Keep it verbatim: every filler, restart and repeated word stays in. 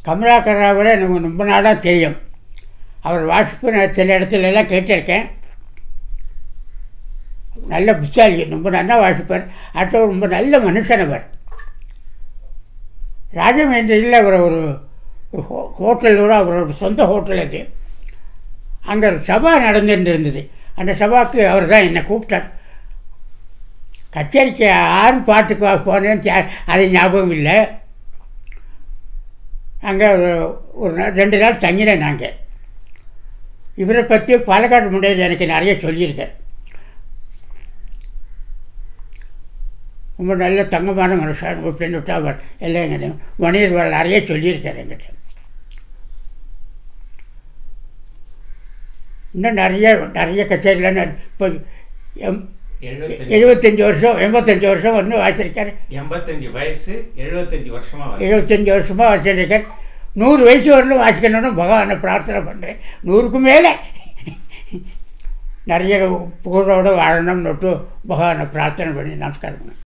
கமலாகர் ராவரை எனக்கு ரொம்ப நாளாக தெரியும். அவர் வாசிப்பு நான் சில இடத்துல எல்லாம் கேட்டிருக்கேன். நல்ல புத்தாளி, ரொம்ப நல்லா வாசிப்பார். அடுத்த ரொம்ப நல்ல மனுஷன் அவர். ராஜமேந்திரியில் அவர் ஒரு ஒரு ஹோ ஹோட்டலோட அவரோட சொந்த ஹோட்டல் அது. அங்கே ஒரு சபா நடந்துட்டு இருந்தது. அந்த சபாவுக்கு அவர் தான் என்னை கூப்பிட்டார். கச்சேரிக்கு ஆறு பாட்டுக்கு போனேன்னு அது ஞாபகம் இல்லை. அங்கே ஒரு ஒரு நாள் ரெண்டு நாள் தங்கினேன். நாங்கள் இவரை பற்றி பாலக்காடு முன்னாடி எனக்கு நிறைய சொல்லியிருக்கார். ரொம்ப நல்ல தங்கமான மனுஷன் அப்படின்னு விட்டா அவர் எல்லாம் எங்கள் வணிகர்கள் நிறைய சொல்லியிருக்கார் எங்கிட்ட. இன்னும் நிறைய நிறைய கச்சேரியில் இப்போ எம் எழுபத்தஞ்சி வருஷம் எண்பத்தஞ்சு வருஷம் வந்து வாசிச்சிருக்கார். எண்பத்தஞ்சு வயசு எழுபத்தஞ்சி வருஷமாக எழுபத்தஞ்சி வருஷமாக வாசிச்சிருக்கார். நூறு வயசு வரலும் வாசிக்கணும்னு பகவானை பிரார்த்தனை பண்ணுறேன். நூறுக்கு மேலே நிறைய புகழோடு வாழணும்னு பகவானை பிரார்த்தனை பண்ணி நமஸ்காரம் பண்ணேன்.